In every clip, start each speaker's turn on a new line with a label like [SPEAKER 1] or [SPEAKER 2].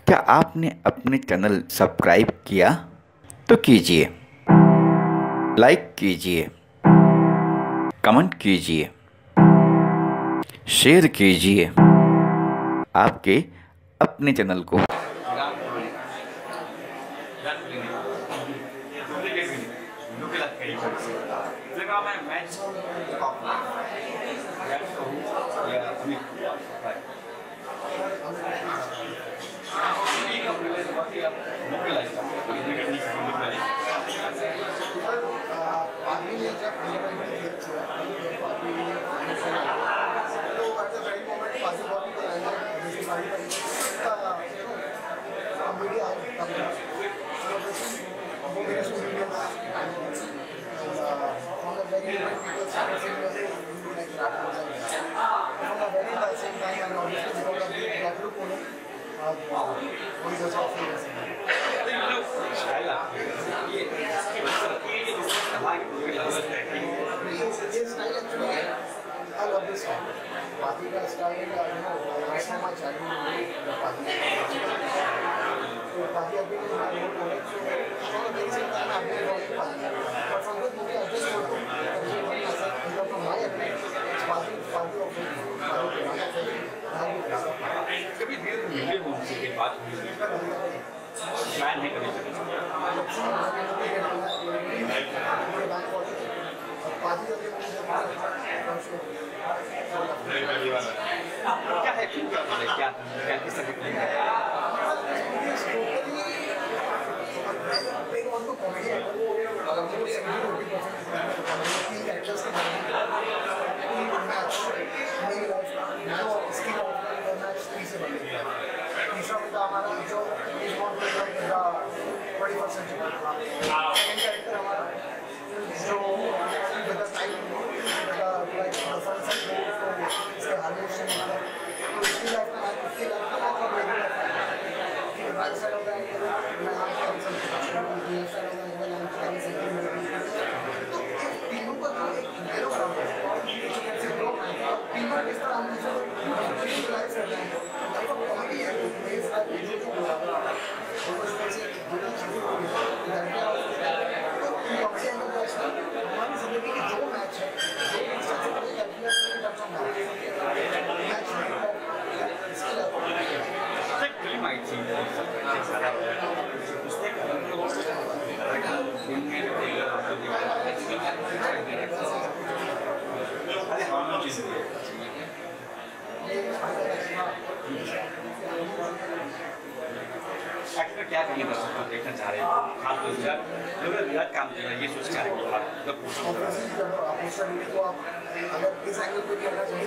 [SPEAKER 1] क्या आपने अपने चैनल सब्सक्राइब किया? तो कीजिए, लाइक कीजिए, कमेंट कीजिए, शेयर कीजिए आपके अपने चैनल को। क्या है क्या किस तरह क्या कमी दर्शक देखना चाह रहे हैं? खास तौर से लोग विराट काम कर रहे हैं, ये सोच चाह रहे हैं अगर इस एंगल पे करना चाहिए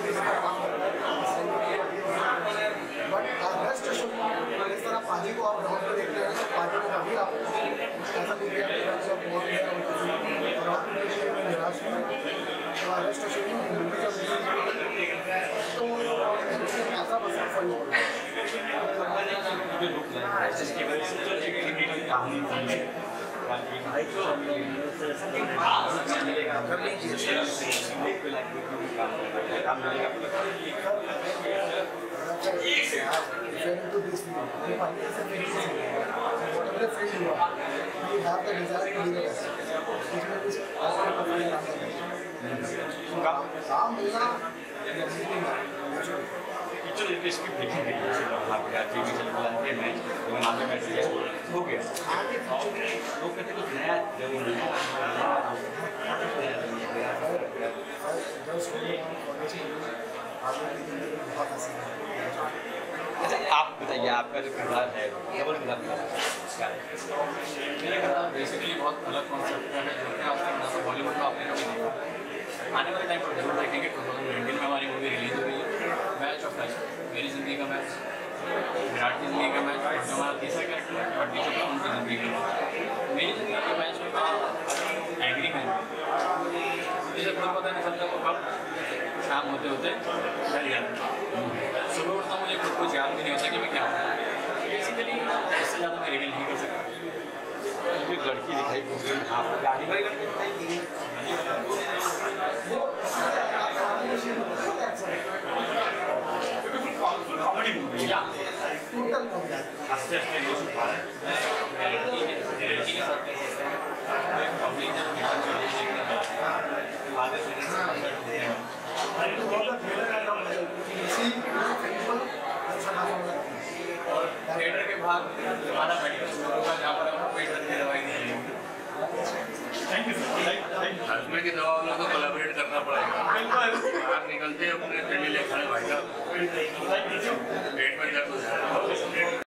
[SPEAKER 1] बट इस तरह पाजी को आप ग्राउंड पे देखते हैं तो पाजी को कभी आप ऐसा नहीं किया निराश तो ऐसा पसंद फॉलो जिसकी वजह से कहानी हो गया लोग कहते कुछ नया अच्छा आप बताइए आपका जो किरदार है डबल किरदार मेरा किरदार बेसिकली बहुत अलग कॉन्सेप्ट है जो कि आज तक ना तो बॉलीवुड में आपने कभी देखा आने वाले टाइम पर जरूर देखेंगे 2019 में हमारी मूवी रिलीज हो रही है मैच ऑफ मैच मेरी ज़िंदगी का मैच विराट की ज़िंदगी का मैच जो हमारा तीसरा कैरेक्टर है और टीचर का उनकी ज़िंदगी का मेरी ज़िंदगी का मैच होगा एंग्री मैन मुझे खुद पता नहीं चलता वो कब शाम होते होते डर जाता सुबह उठता मुझे खुद कुछ याद भी नहीं होता कि मैं क्या हूँ बेसिकली इससे ज़्यादा मैं रिवील नहीं कर सकता मुझे लड़की दिखाई हाँ गाड़ी वाली लड़की दिखाई कॉमेडी मूवी
[SPEAKER 2] टोटल कम जाता है।
[SPEAKER 3] आस्ते आस्ते ये सुधार है।
[SPEAKER 1] लड़की के साथ कैसे होता है? पब्लिक जब मीटर में देखने जाते हैं आधे से और थिएटर के बाद हमारा मेडिकल स्टोर होगा जहाँ पर आपको पेट दर्द की दवाई दी जाएगी।
[SPEAKER 3] Thank you sir.
[SPEAKER 4] हजमे की दवा वालों को कोलैबोरेट करना पड़ेगा। बाहर निकलते अपने दिल्ली ले खड़े भाई साहब पेट में दर्द हो जाए।